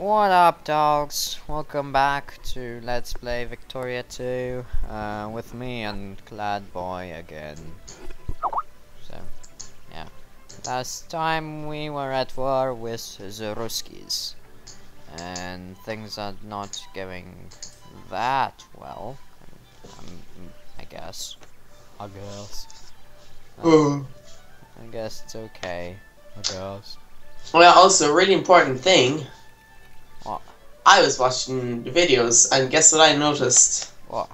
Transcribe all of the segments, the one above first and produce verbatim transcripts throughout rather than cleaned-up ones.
What up, dogs? Welcome back to Let's Play Victoria two uh, with me and Glad Boy again. So, yeah. Last time we were at war with the Ruskies, and things are not going that well. Um, I guess. I guess. Uh, I guess it's okay. I guess. Well, also, a really important thing. What? I was watching the videos, and guess what I noticed? What?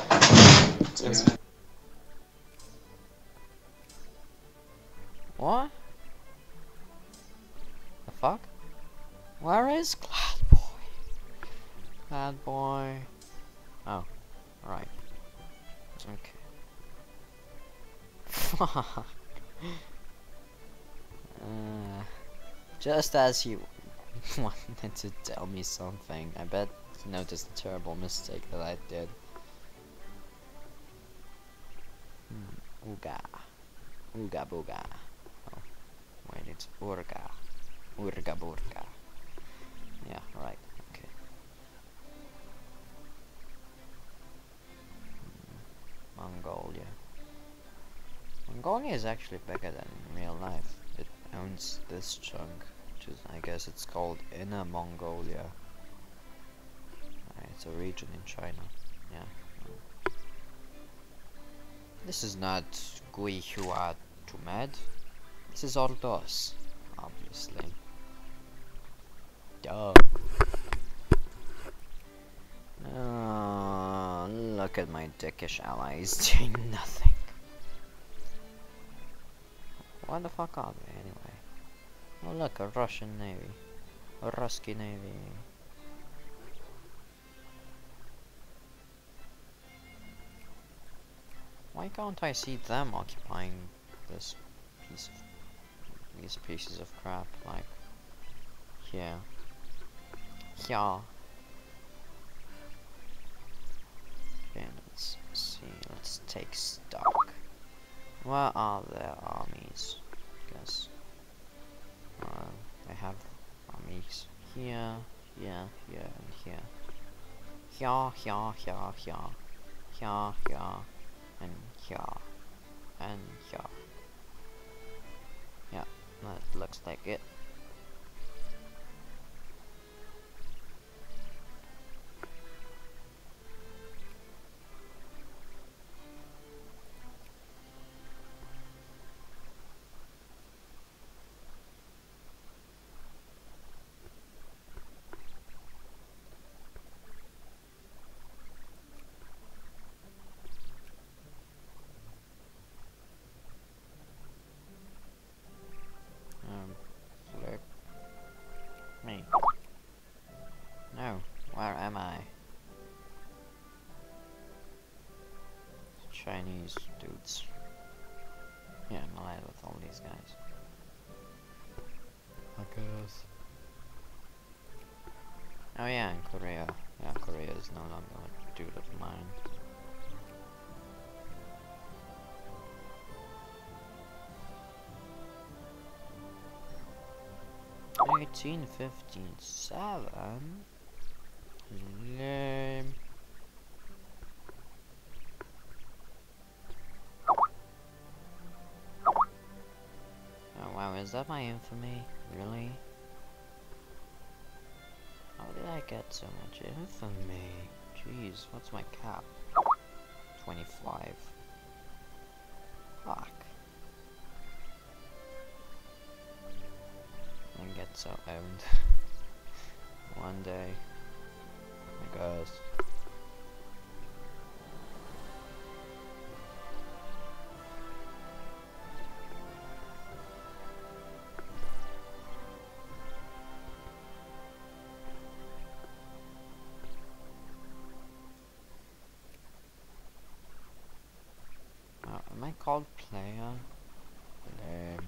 What? The fuck? Where is Glad Boy? Glad Boy. Oh, right. Okay. Fuck. Uh, just as you wanted to tell me something, I bet you noticed the terrible mistake that I did. Hmm. Ooga. Ooga booga. Oh, wait, it's Urga. Urga burga. Yeah, right, okay. Hmm. Mongolia. Mongolia is actually bigger than in real life. It owns this chunk, which is, I guess it's called Inner Mongolia. Right, it's a region in China. Yeah. This is not Guihua Tumed. This is Ordos, obviously. Duh. Oh, look at my dickish allies doing nothing. What the fuck are they anyway? Oh look, a Russian navy. A Rusky navy. Why can't I see them occupying this piece of these pieces of crap, like here? Yeah. Okay, let's see, let's take stock. Where are their armies? Guess. Uh, they have armies here, here, here, and here. Here, here, here, here. Here, here, and here. And here. Yeah, that looks like it. Um, flick. Me. No, where am I? Chinese dudes. Yeah, I'm allied with all these guys. I guess. Oh yeah, and Korea. Yeah, Korea is no longer a dude of mine. eighteen fifty-seven? Lame. Oh wow, is that my infamy? Really? How did I get so much infamy? Jeez, what's my cap? twenty-five. Fuck. I get so owned. One day. I guess. Oh, am I called player? Lame.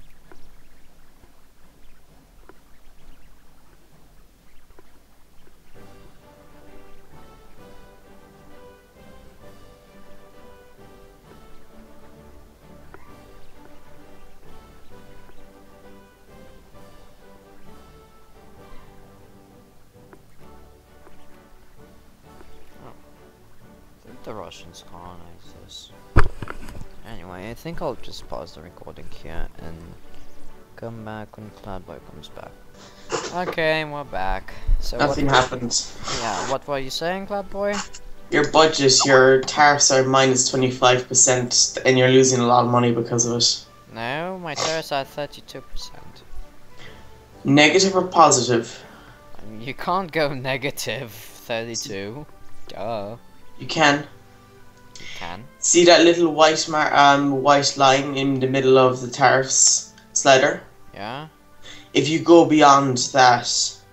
the Russians colonize this? Anyway, I think I'll just pause the recording here and come back when Cloudboy comes back. Okay, we're back. So Nothing what, happened. Yeah, what were you saying, Cloudboy? Your budget, your tariffs are minus twenty-five percent, and you're losing a lot of money because of it. No, my tariffs are thirty-two percent. Negative or positive? You can't go negative thirty-two. Duh. You can. You can. See that little white mar um white line in the middle of the tariffs slider? Yeah? If you go beyond that,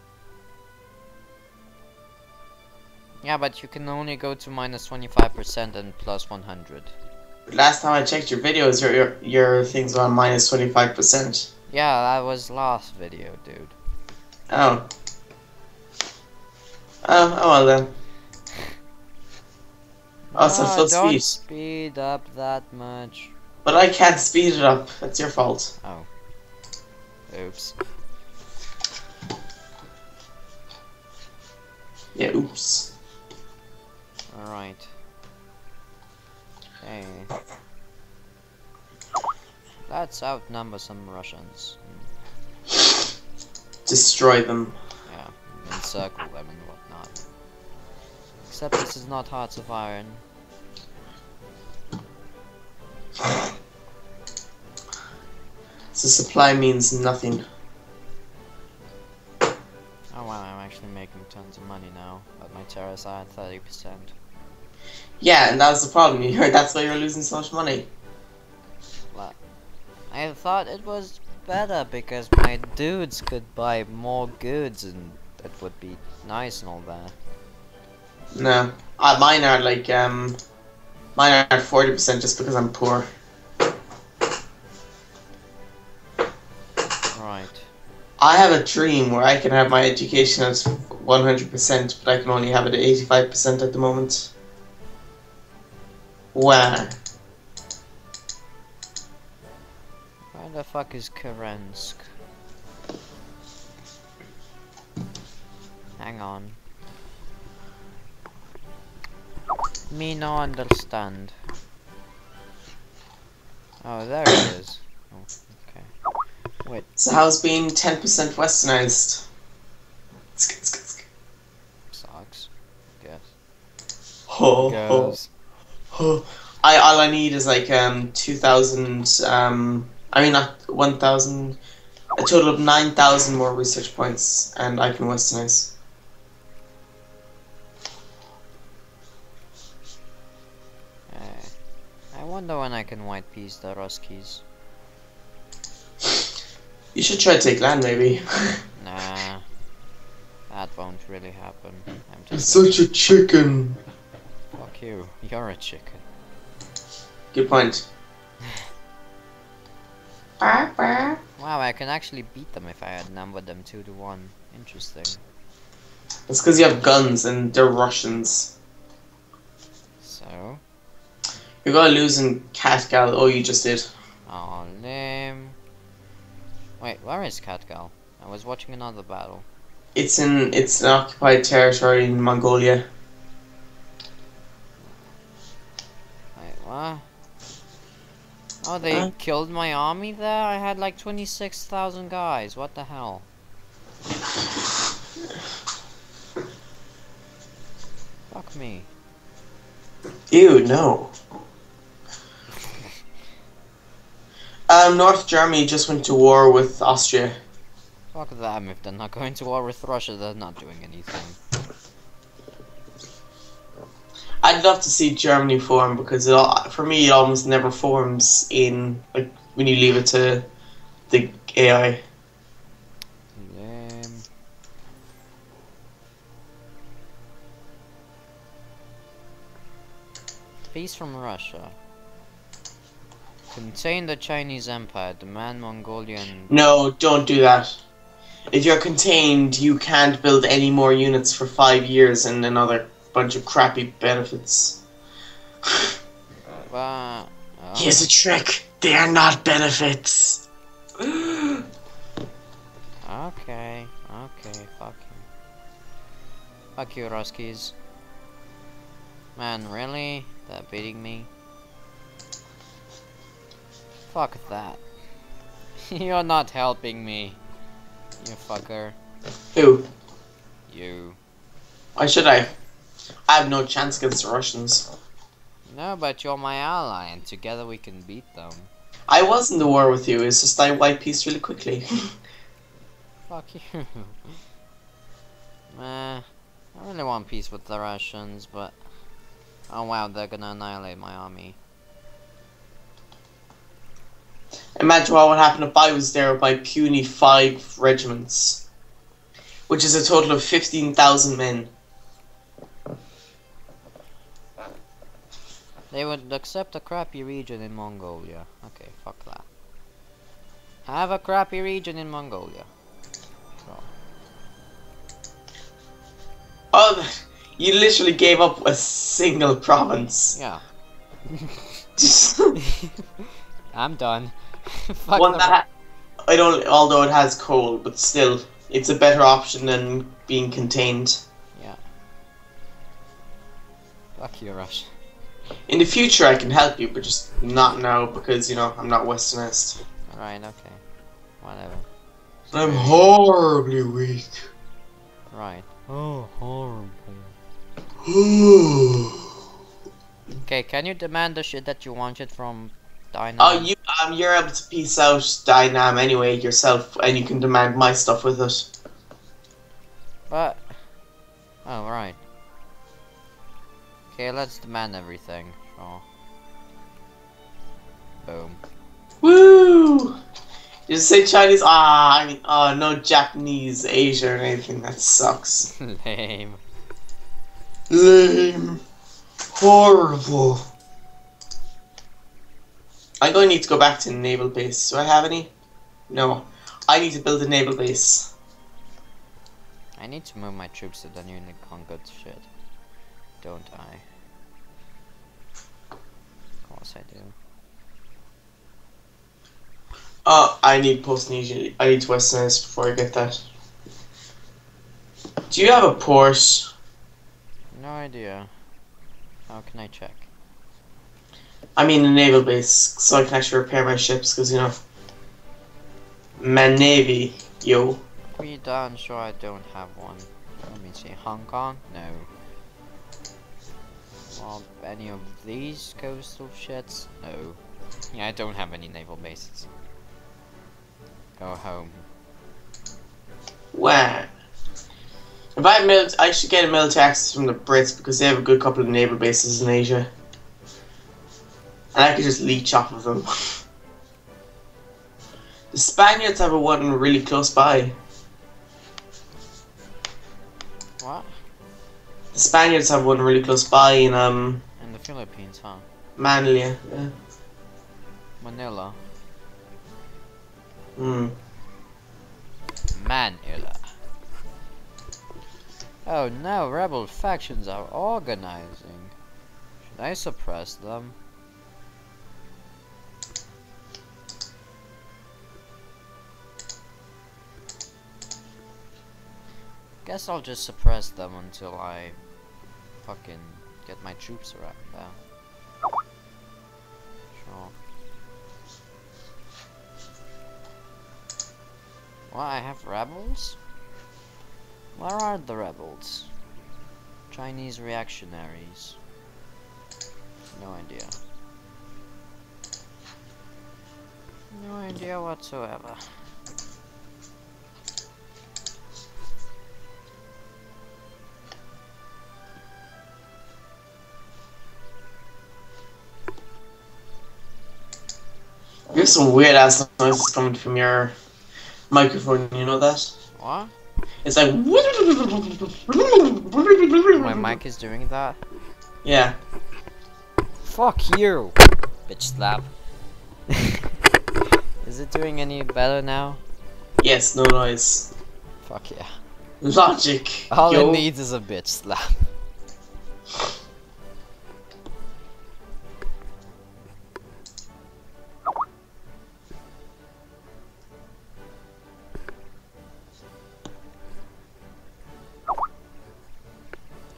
Yeah, but you can only go to minus twenty-five percent and plus one hundred. last time I checked your videos, your your, your things were on minus twenty-five percent. Yeah, that was last video, dude. Oh. Oh, oh well then. Oh, so Ah, full don't speed. speed up that much. But I can't speed it up. That's your fault. Oh. Oops. Yeah, oops. Alright. Okay. Let's outnumber some Russians. Destroy them. Yeah, encircle them and whatnot. Except this is not Hearts of Iron. So supply means nothing. Oh wow, I'm actually making tons of money now, but my terrors are at thirty percent. Yeah, and that was the problem. You heard that's why you're losing so much money. But I thought it was better because my dudes could buy more goods and that would be nice and all that. No. Uh, mine are like, um... Mine are forty percent just because I'm poor. Right. I have a dream where I can have my education at one hundred percent, but I can only have it at eighty-five percent at the moment. Wow. Where the fuck is Kerensk? Hang on. Me no understand. Oh, there it is. Oh, okay. Wait. So how's being ten percent westernized? Sucks. Guess. Ho, ho, Goes. ho. I, all I need is like um two thousand, um, I mean not one thousand, a total of nine thousand more research points, and I can westernize. Uh, I wonder when I can white piece the Ruskies. You should try to take land, maybe. Nah. That won't really happen. I'm You're just such a chicken. Fuck you. You're a chicken. Good point. Wow, I can actually beat them if I had numbered them two to one. Interesting. That's because you have guns and they're Russians. So? You're gonna lose in Katgal. Oh, you just did. Oh, lame. Wait, where is Katgal? I was watching another battle. It's in. It's an occupied territory in Mongolia. Wait, what? Oh, they Huh? killed my army there? I had like twenty-six thousand guys. What the hell? Fuck me. Ew, no. Um, North Germany just went to war with Austria. Fuck them. If they're not going to war with Russia, they're not doing anything. I'd love to see Germany form because it all, for me it almost never forms in like when you leave it to the A I. Lame. Peace from Russia. Contain the Chinese Empire, demand Mongolian... No, don't do that. If you're contained, you can't build any more units for five years and another bunch of crappy benefits. Uh, oh. Here's a trick. They are not benefits. Okay, okay, fuck you. Fuck you, Ruskies. Man, really? They're beating me? Fuck that. You're not helping me. You fucker. Who? You. Why should I? I have no chance against the Russians. No, but you're my ally, and together we can beat them. I was in the war with you, it's just I wiped peace really quickly. Fuck you. Meh. I really want peace with the Russians, but... Oh wow, they're gonna annihilate my army. Imagine what would happen if I was there with my puny five regiments. Which is a total of fifteen thousand men. They would accept a crappy region in Mongolia. Okay, fuck that. Have a crappy region in Mongolia. Sure. Oh, you literally gave up a single province. Yeah. I'm done. Fuck One the that I don't, although it has coal, but still, it's a better option than being contained. Yeah. Fuck you, Russia. In the future, I can help you, but just not now because you know I'm not Westernist. Alright, okay. Whatever. I'm horribly weak. Right. Oh, horrible. Okay, can you demand the shit that you wanted from Dynam? Oh, you um, you're able to piece out Dynam anyway yourself, and you can demand my stuff with it. But... Oh, right. Okay, let's demand everything. Sure. Boom. Woo! You say Chinese? Ah, I mean, oh, no Japanese, Asia, or anything. That sucks. Lame. Lame. Horrible. I'm going to need to go back to the naval base. Do I have any? No. I need to build a naval base. I need to move my troops to the newly conquered shit. Don't I? Of course I do. Oh, I need post-Tunisia. I need to Westerners before I get that. Do you have a port? No idea. How can I check? I mean a naval base, so I can actually repair my ships, because, you know... Man Navy, yo. Pretty darn sure I don't have one. Let me see. Hong Kong? No. Well, any of these coastal shits? No. Yeah, I don't have any naval bases. Go home. Wow. If I had mil- I should get a military access from the Brits because they have a good couple of naval bases in Asia. And I could just leech off of them. The Spaniards have a one really close by. What? The Spaniards have one really close by in um In the Philippines, huh? Manila. Yeah. Manila. Hmm. Manila. Oh no, rebel factions are organizing. Should I suppress them? Guess I'll just suppress them until I fucking get my troops around there. Sure. Well, I have rebels? Where are the rebels? Chinese reactionaries. No idea. No idea whatsoever. There's some weird ass noises coming from your microphone, you know that? What? It's like My mic is doing that? yeah. Fuck you! Bitch slap. Is it doing any better now? Yes, no noise. Fuck yeah. Logic. All yo. it needs is a bitch slap.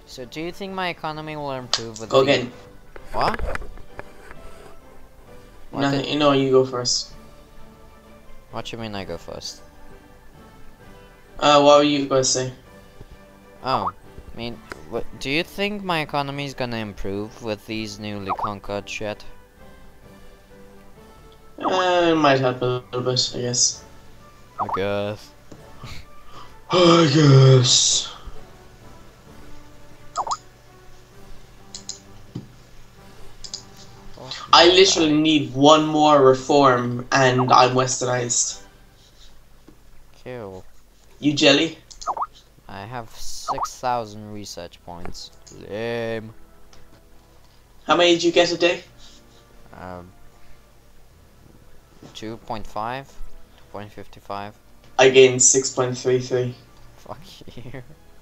So do you think my economy will improve with Go the... again. What? What Nothing. did... You know, you go first. What you mean I go first? Uh, what were you going to say? Oh, I mean, what, do you think my economy is gonna improve with these newly conquered shit? Uh, it might help a little bit, I guess. I guess. I guess. I literally need one more reform and I'm westernized. Cool. You jelly? I have six thousand research points. Lame. How many did you get a day? Um, two point five? two point five five? I gained six point three three. Fuck you.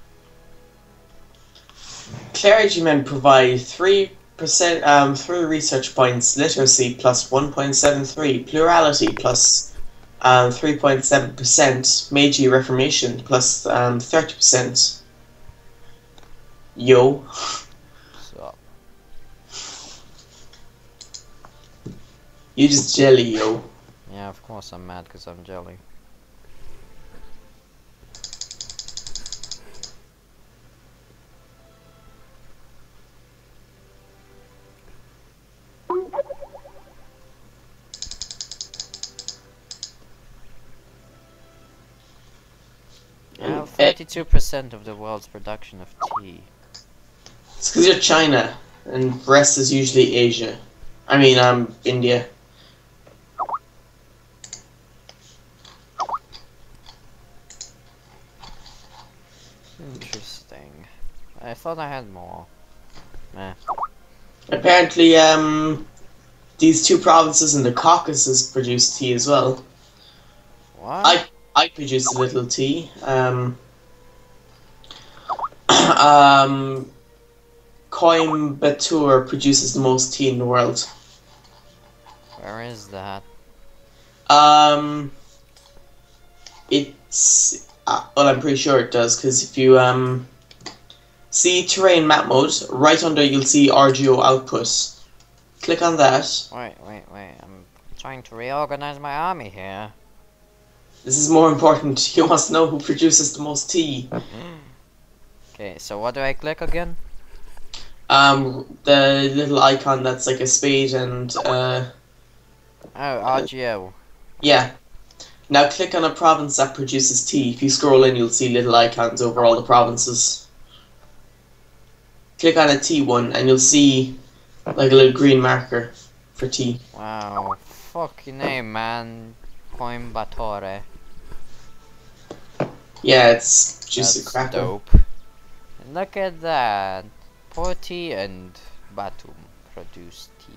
Clergymen provide three percent, um, three research points, literacy plus one point seven three, plurality plus um, three point seven percent, Meiji Reformation plus um, thirty percent. Yo. So, You just jelly, yo. yeah, of course I'm mad because I'm jelly. I have thirty-two percent of the world's production of tea. It's because you're China, and the rest is usually Asia. I mean, um, India. Interesting. I thought I had more. Meh. Apparently, um, these two provinces in the Caucasus produce tea as well. What? I I produce a little tea. Um, um, Coimbatore produces the most tea in the world. Where is that? Um, it's uh, well, I'm pretty sure it does because if you um see terrain map mode, right under you'll see R G O output. Click on that. Wait, wait, wait. I'm trying to reorganize my army here. This is more important. He wants to know who produces the most tea. Okay, so what do I click again? Um, the little icon that's like a spade and uh, Oh, R G O. yeah. Now click on a province that produces tea. If you scroll in, you'll see little icons over all the provinces. Click on a tea one, and you'll see like a little green marker for tea. Wow, fucking name, man. Coimbatore. Yeah, it's juicy That's cracker. dope. And look at that. Poti and Batum produce tea.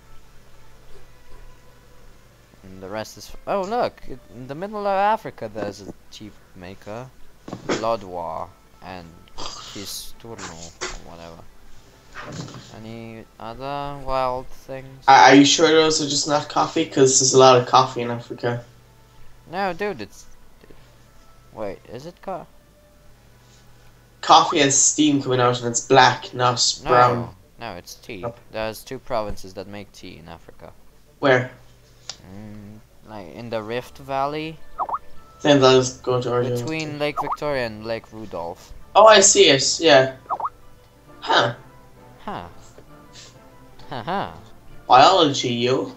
And the rest is... Oh, look! It, in the middle of Africa there's a tea maker. Lodwar and Kisturno or whatever. Any other wild things? Are are you sure those are just not coffee? Because there's a lot of coffee in Africa. No, dude, it's... It, wait, is it co- Coffee has steam coming out and it's black, not No, brown. no, it's tea. Oh. There's two provinces that make tea in Africa. Where? Mm, like in the Rift Valley, Then I'll just go to origin. between Lake Victoria and Lake Rudolph. Oh, I see it. Yeah. Huh. Huh. Haha. Biology, yo.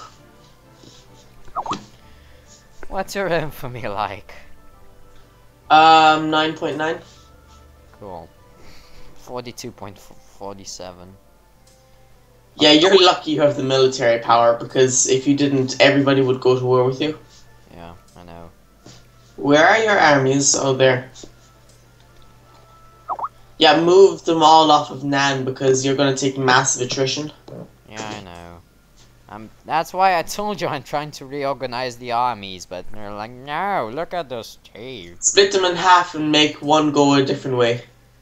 What's your infamy like? Um, nine point nine. Cool. forty-two point four seven. Yeah, you're lucky you have the military power because if you didn't, everybody would go to war with you. Yeah, I know. Where are your armies? Oh, there. Yeah, move them all off of Nan because you're going to take massive attrition. Yeah, I know. Um, that's why I told you I'm trying to reorganize the armies, but they're like, no, look at this tea. Split them in half and make one go a different way.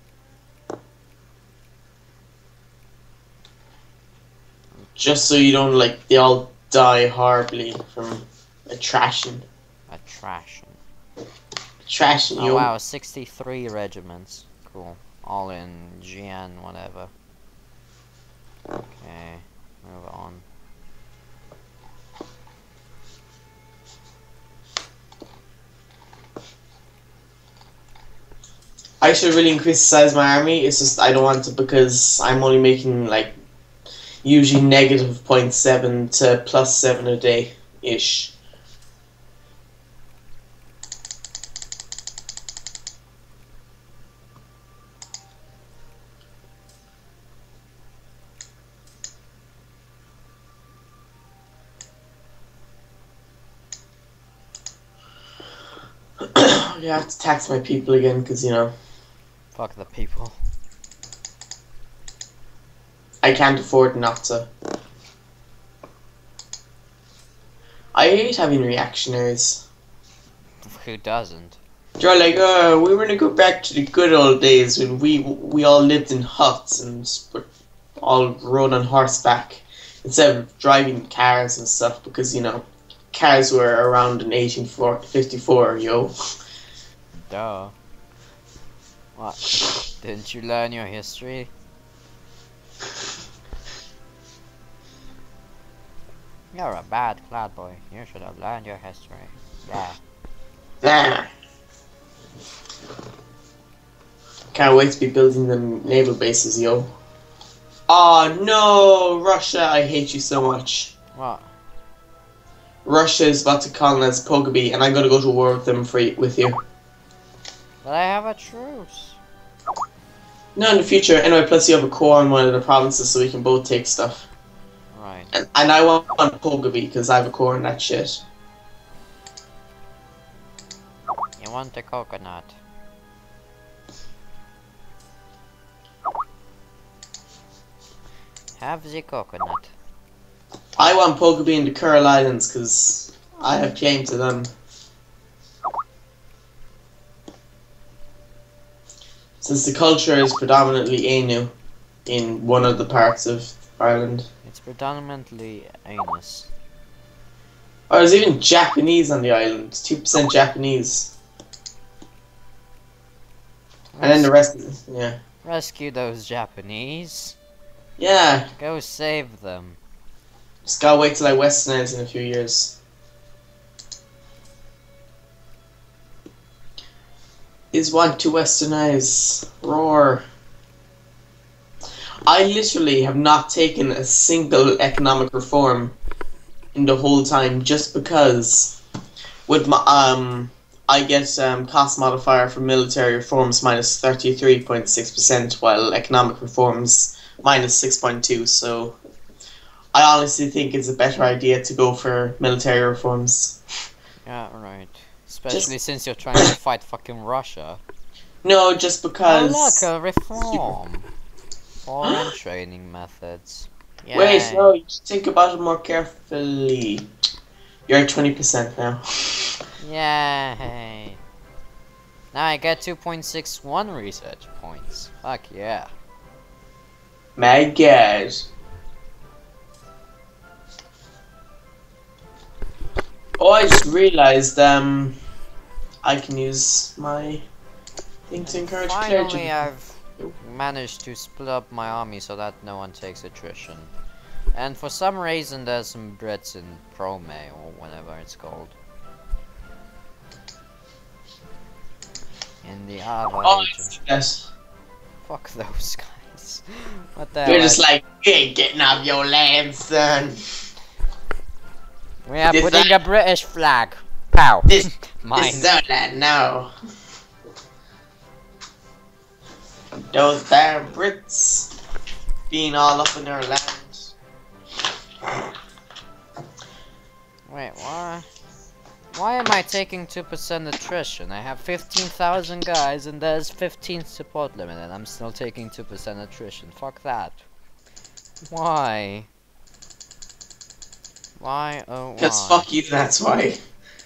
Just so you don't, like, they all die horribly from attrition. Attraction. Attrition, Oh yo. wow, sixty-three regiments. Cool. all in G N, whatever. Okay, move on. I should really increase the size of my army. It's just I don't want to because I'm only making like usually negative zero point seven to plus seven a day ish. Yeah, I have to tax my people again because you know Fuck the people. I can't afford not to. I hate having reactionaries. Who doesn't? They're like, oh, we want to go back to the good old days when we we all lived in huts and were all rode on horseback instead of driving cars and stuff because, you know, cars were around in eighteen fifty-four, yo. Duh. What? Didn't you learn your history? You're a bad cloud boy. You should have learned your history. Yeah. Yeah. Can't wait to be building them naval bases, yo. Oh no, Russia, I hate you so much. What? Russia is about to colonize Pogeby, and I'm gonna go to war with them for with you. But I have a truce. No, in the future. Anyway, plus you have a core in one of the provinces, so we can both take stuff. Right. And, and I want Pogeby because I have a core in that shit. You want the coconut? Have the coconut. I want Pogeby in the Kuril Islands because I have claim to them. Since the culture is predominantly Ainu in one of the parts of Ireland. It's predominantly anus. Oh, there's even Japanese on the island. two percent Japanese. And then the rest is, yeah. Rescue those Japanese. Yeah. Go save them. Just gotta wait till I westernize in a few years. Is want to westernize. Roar. I literally have not taken a single economic reform in the whole time just because with my um I get um cost modifier for military reforms minus thirty-three point six percent while economic reforms minus six point two, so I honestly think it's a better idea to go for military reforms. Yeah, right. Especially Just- since you're trying to fight fucking Russia. No, just because Oh look, a reform. Foreign training methods. Yay. Wait, no, you should think about it more carefully. You're at twenty percent now. Yay. Now I get two point six one research points. Fuck yeah. My god. Oh, I just realized um, I can use my thing to encourage Finally, clergy. I've managed to split up my army so that no one takes attrition. And for some reason, there's some Brits in Prome, or whatever it's called. In the Ava Oh, region. yes. Fuck those guys. What the They're hell? just like, you ain't getting off your land, son. We are This putting that- the British flag. Pow. This, Mine. this is our land now. Those damn Brits being all up in their land. Wait, why? Why am I taking two percent attrition? I have fifteen thousand guys and there's fifteen support limit and I'm still taking two percent attrition. Fuck that. Why? Why, oh why? Because fuck you, that's why.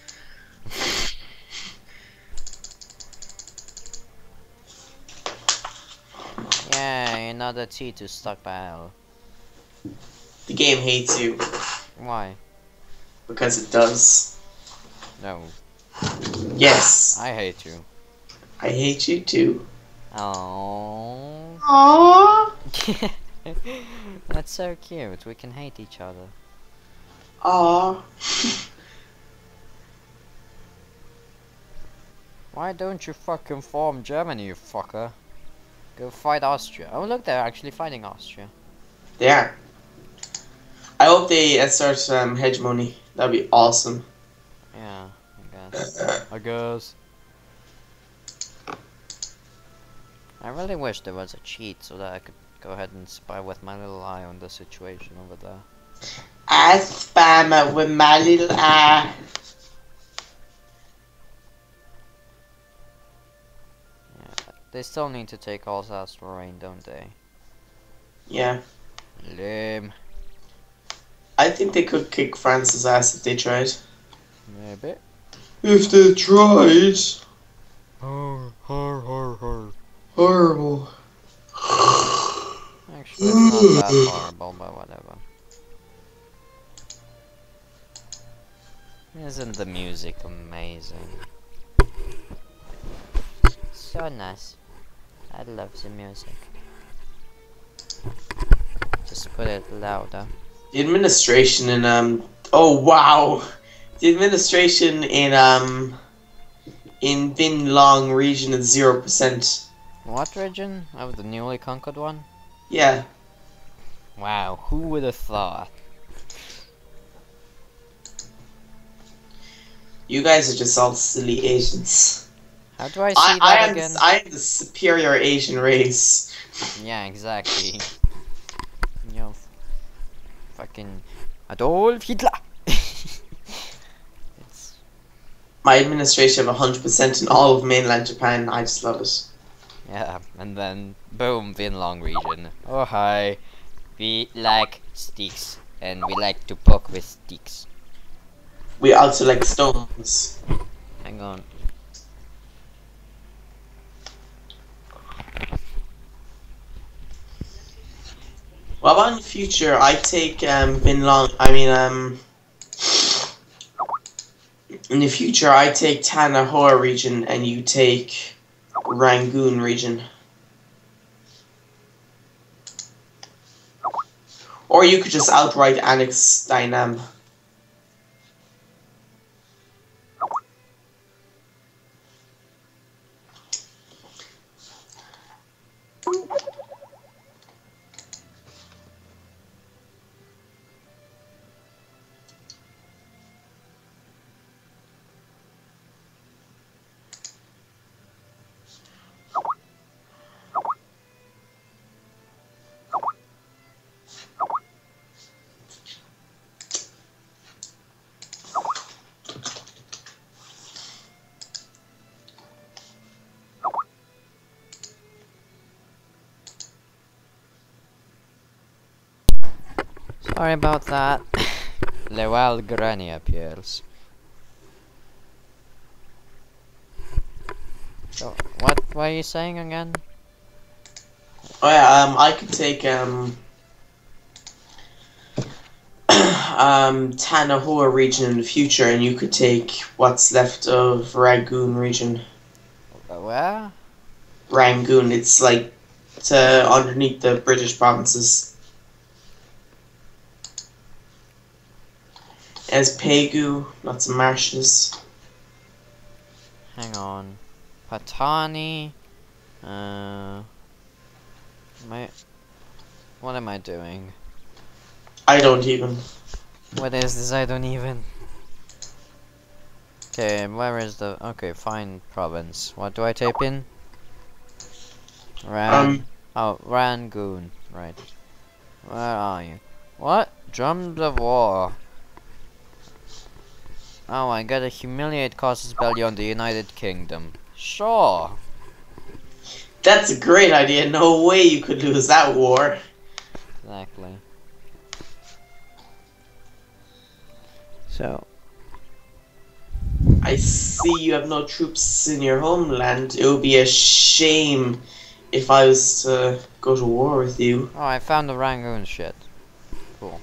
Yay, another T to stockpile. The game hates you. Why? Because it does. No. Yes. I hate you. I hate you too. Oh. Aww. That's so cute. We can hate each other. Aww. Why don't you fucking form Germany, you fucker? Go fight Austria. Oh look, they're actually fighting Austria. They are. I hope they assert um, hegemony. That'd be awesome. Yeah, I guess. I guess. I really wish there was a cheat so that I could go ahead and spy with my little eye on the situation over there. I spam with my little eye. Yeah, they still need to take Alsace-Lorraine, don't they? Yeah. Lame. I think they could kick France's ass if they tried. Maybe. If they tried. Har, har, har, har. Horrible. Actually, it's not that horrible, but whatever. Isn't the music amazing? So nice. I love the music. Just put it louder. The administration in um oh wow. The administration in um in Bin Long region is zero percent. What region? Of the newly conquered one? Yeah. Wow, who would have thought? You guys are just all silly Asians. How do I see I, that I am again? The, I am the superior Asian race. Yeah, exactly. You know, fucking Adolf Hitler. It's My administration of one hundred percent in all of mainland Japan. I just love it. yeah, and then boom, Vinlong region. Oh hi, we like sticks and we like to poke with sticks. We also like stones. Hang on. Well, about in the future, I take um, Bin Long. I mean, um, in the future, I take Tanahora region, and you take Rangoon region. Or you could just outright annex Dynam. Sorry about that. Lewal Granny appears. So, what were you saying again? Oh yeah, um, I could take um, um, Tanahora region in the future, and you could take what's left of Rangoon region. Uh, Where? Rangoon, it's like to underneath the British provinces. As Pegu, lots of marshes. Hang on. Patani. Uh. Am I, what am I doing? I don't even. What is this? I don't even. Okay, where is the. Okay, fine province. What do I type in? Ran. Um, oh, Rangoon. Right. Where are you? What? Drums of war. Oh, I gotta humiliate causes belly on the United Kingdom. Sure. That's a great idea. No way you could lose that war. Exactly. So. I see you have no troops in your homeland. It would be a shame if I was to go to war with you. Oh, I found the Rangoon shit. Cool.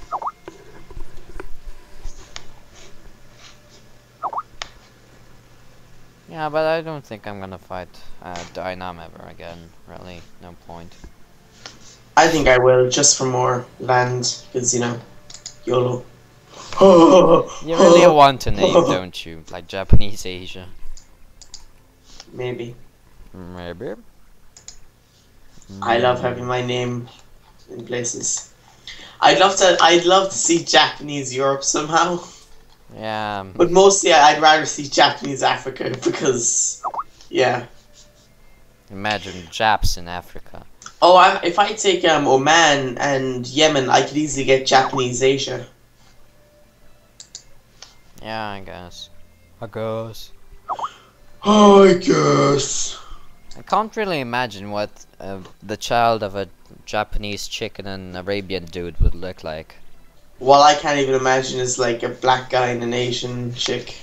Yeah, but I don't think I'm gonna fight uh, Dynam ever again. Really, no point. I think I will, just for more land, because, you know, YOLO. You really want a name, don't you? Like Japanese Asia. Maybe. Maybe. I love having my name in places. I'd love to. I'd love to see Japanese Europe somehow. Yeah. But mostly, I'd rather see Japanese Africa because, yeah. Imagine Japs in Africa. Oh, I, if I take um Oman and Yemen, I could easily get Japanese Asia. Yeah, I guess. I guess. I guess. I can't really imagine what uh, the child of a Japanese chick and an Arabian dude would look like. What I can't even imagine is like a black guy and an Asian chick.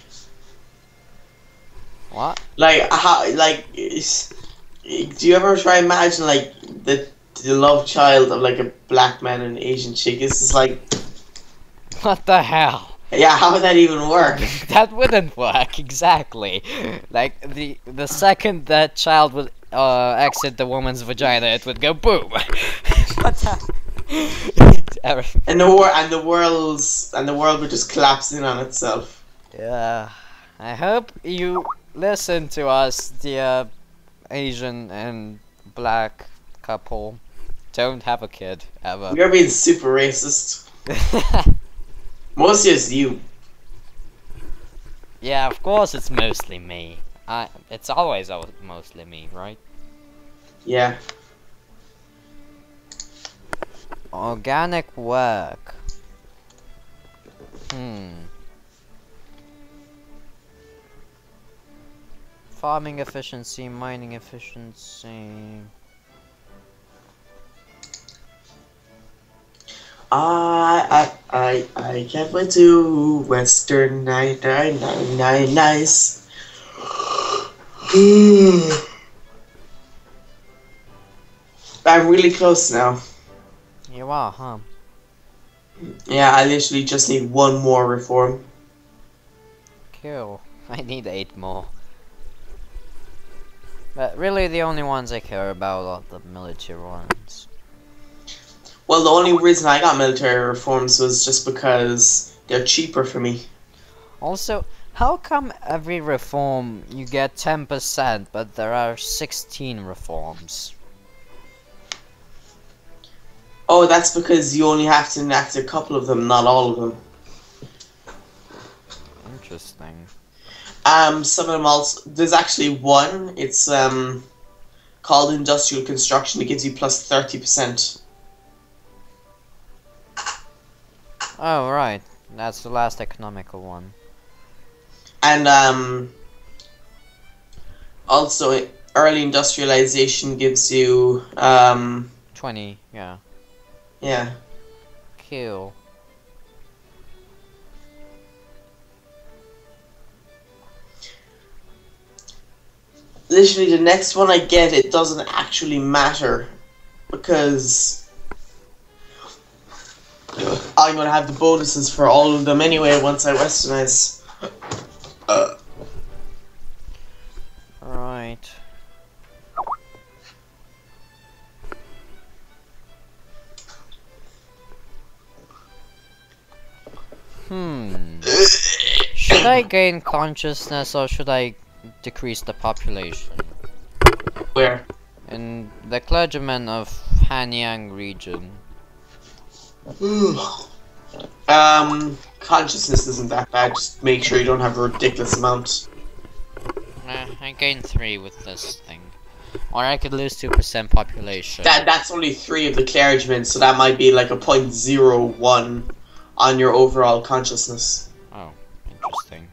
What? Like how? Like, is, do you ever try imagine like the the love child of like a black man and an Asian chick? It's just like, What the hell? yeah, how would that even work? That wouldn't work, exactly. Like, the the second that child would uh, exit the woman's vagina, it would go boom. What the? And the wor and the world's and the world would just collapse in on itself. Yeah. I hope you listen to us, the uh, Asian and black couple. Don't have a kid, ever. You're being super racist. Mostly it's you. Yeah, of course it's mostly me. I. It's always al- mostly me, right? Yeah. Organic work. Hmm. Farming efficiency, mining efficiency. I I I I can't wait to Western nine nine nine nine nice. I'm really close now. You are, huh? Yeah, I literally just need one more reform. Cool. I need eight more. But really the only ones I care about are the military ones. Well, the only reason I got military reforms was just because they're cheaper for me. Also, how come every reform you get ten percent, but there are sixteen reforms? Oh, that's because you only have to enact a couple of them, not all of them. Interesting. Um, some of them also. There's actually one. It's um called industrial construction. It gives you plus thirty percent. Oh, right. That's the last economical one. And um, also early industrialization gives you um, twenty, yeah. yeah. Cool. Literally, the next one I get, it doesn't actually matter because I'm gonna have the bonuses for all of them anyway once I westernize. Uh. Right. Hmm. Should I gain consciousness or should I decrease the population? Where? In the clergymen of Hanyang region. um, consciousness isn't that bad. Just make sure you don't have a ridiculous amount. Eh, I gained three with this thing. Or I could lose two percent population. That that's only three of the clergymen, so that might be like a point zero one on your overall consciousness. Oh, interesting.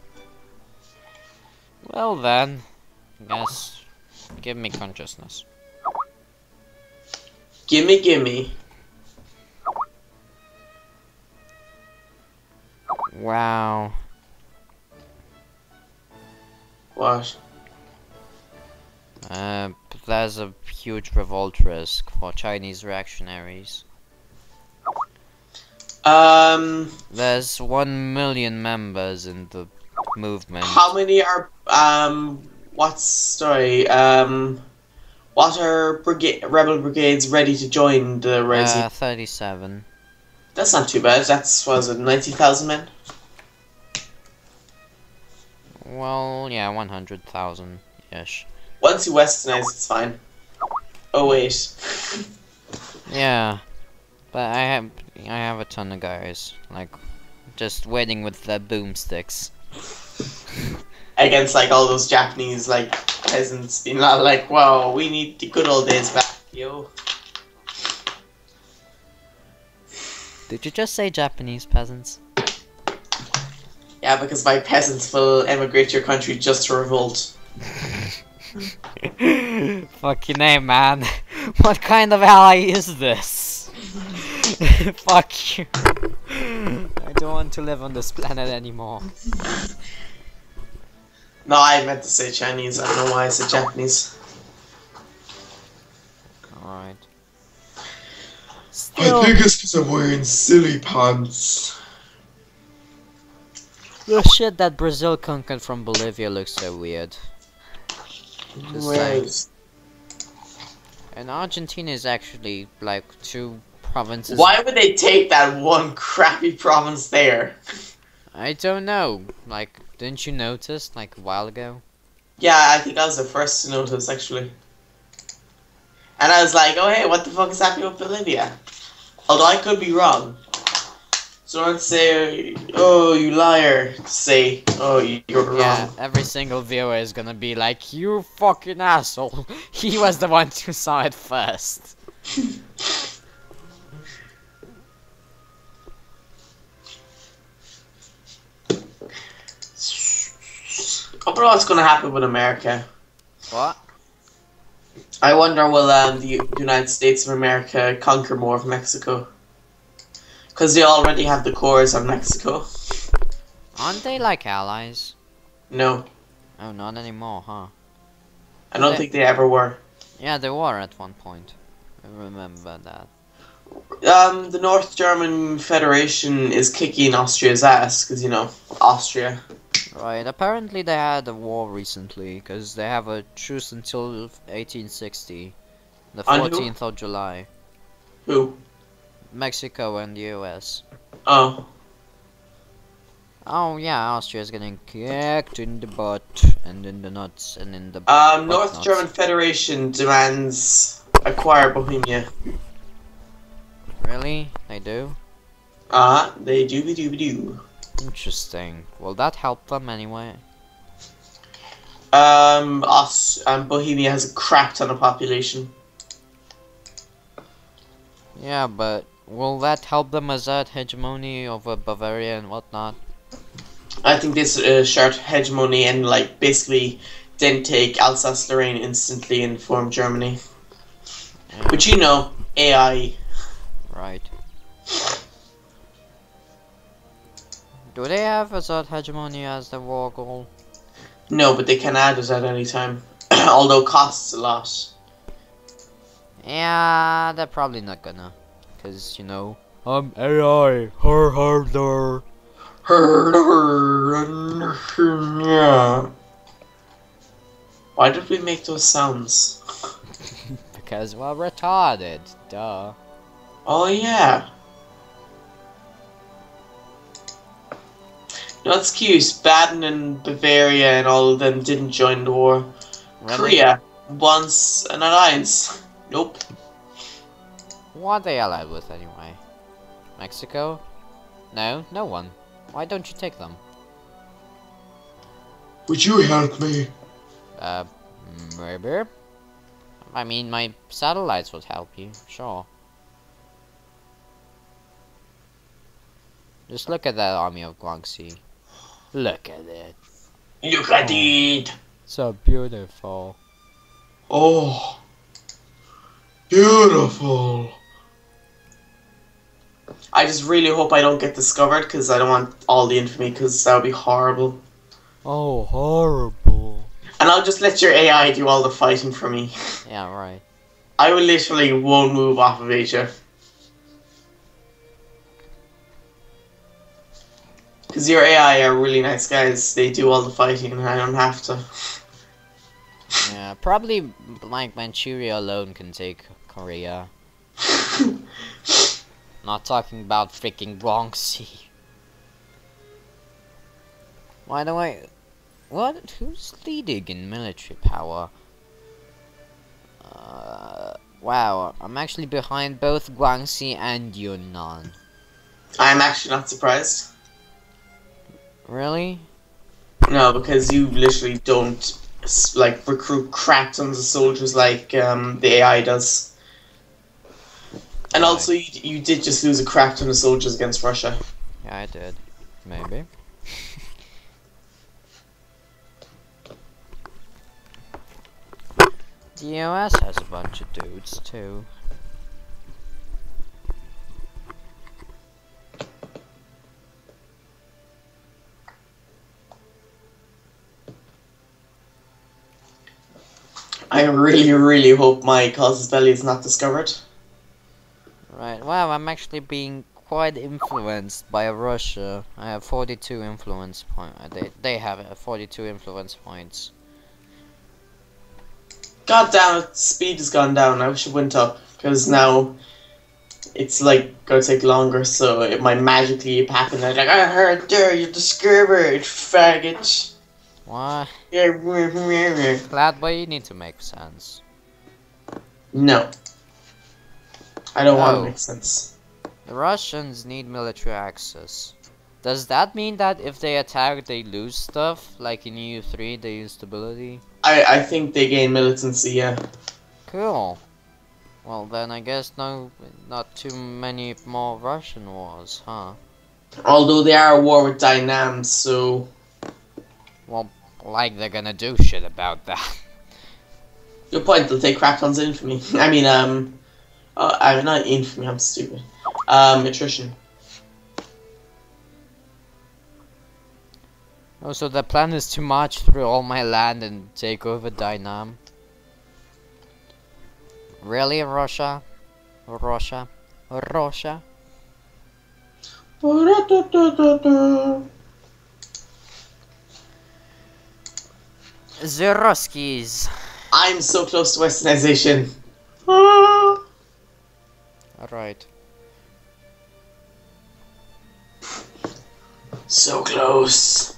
Well then, I guess give me consciousness. Gimme, gimme. Wow. What? Uh, there's a huge revolt risk for Chinese reactionaries. Um. There's one million members in the movement. How many are um? What's story? Um. What are brigade, rebel brigades ready to join the Resi? Uh, thirty-seven. That's not too bad. That's, what was it, ninety thousand men? Well, yeah, one hundred thousand-ish. Once you westernize, it's fine. Oh, wait. Yeah. But I have, I have a ton of guys. Like, just waiting with the boomsticks. Against, like, all those Japanese, like, peasants being like, wow, we need the good old days back, yo. Did you just say Japanese peasants? Yeah, because my peasants will emigrate to your country just to revolt. Fuck your name, man. What kind of ally is this? Fuck you. I don't want to live on this planet anymore. No, I meant to say Chinese. I don't know why I said Japanese. Alright. I think it's because I'm wearing silly pants. The shit that Brazil conquered from Bolivia looks so weird. Just Right. And Argentina is actually like two provinces. Why would they take that one crappy province there? I don't know. Like, didn't you notice like a while ago? Yeah, I think I was the first to notice, actually. And I was like, oh hey, what the fuck is happening with Bolivia? Although I could be wrong. So don't say, oh, you liar. Say, oh, you're wrong. Yeah, every single viewer is gonna be like, you fucking asshole. He was the one who saw it first. I wonder what's going to happen with America. What? I wonder will um, the United States of America conquer more of Mexico? Because they already have the cores on Mexico. Aren't they like allies? No, Oh, not anymore, huh? I don't They- think they ever were. Yeah, they were at one point. I remember that. Um, the North German Federation is kicking Austria's ass, because, you know, Austria. Right, apparently they had a war recently, because they have a truce until eighteen sixty. The On who? fourteenth of July. Who? Mexico and the U S. Oh. Oh yeah, Austria's getting kicked in the butt, and in the nuts, and in the Um, butt North nuts. German Federation demands acquire Bohemia. Really? They do? Ah, uh, they dooby dooby doo. Interesting. Will that help them anyway? Um, us, um, Bohemia has a crap ton of population. Yeah, but will that help them assert hegemony over Bavaria and whatnot? I think this uh, shared hegemony and, like, basically then take Alsace-Lorraine instantly and form Germany. Yeah, But you know, A I. right. Do they have assert hegemony as the war goal? No, but they can add it at any time. Although costs a lot. Yeah, they're probably not gonna. Cause, you know, I'm A I, her harder. Yeah. Why did we make those sounds? Because we're retarded, duh. Oh yeah. No, it's cute. Baden and Bavaria and all of them didn't join the war. Really? Korea wants an alliance. Nope. What are they allied with anyway? Mexico? No, no one. Why don't you take them? Would you help me? Uh, maybe? I mean, my satellites would help you, sure. Just look at that army of Guangxi. Look at it. Look at it. So beautiful. Oh. Beautiful. I just really hope I don't get discovered because I don't want all the infamy because that would be horrible. Oh, horrible. And I'll just let your A I do all the fighting for me. Yeah, right. I will literally won't move off of Asia. Because your A I are really nice guys. They do all the fighting and I don't have to. Yeah, probably like Manchuria alone can take Korea. Not talking about freaking Guangxi. Why do I... What? Who's leading in military power? Uh, wow, I'm actually behind both Guangxi and Yunnan. I'm actually not surprised. Really? No, because you literally don't like recruit crap tons of soldiers like um, the A I does. And Right. also, you, you did just lose a crap ton of soldiers against Russia. Yeah, I did. Maybe. The U S has a bunch of dudes too. I really, really hope my casus belli is not discovered. Right, wow, I'm actually being quite influenced by Russia. I have forty-two influence points. They, they have uh, forty-two influence points. God damn it, speed has gone down. I wish it went up, because now it's like gonna take longer, so it might magically happen. I'm like, I heard there, you discovered, faggot. What? Yeah. Glad boy, you need to make sense. No. I don't want Oh. to make sense. The Russians need military access. Does that mean that if they attack, they lose stuff? Like in E U three, they use stability? I, I think they gain militancy, yeah. Cool. Well then, I guess no, not too many more Russian wars, huh? Although they are at war with Dynams, so... Well, like they're gonna do shit about that. Good point, they'll take crap tons of infamy. I mean, um... Uh, I'm not infamy, I'm stupid. Um, attrition. Oh, so the plan is to march through all my land and take over Dynam? Really, Russia? Russia? Russia? The Ruskies. I'm so close to westernization. Alright. So close.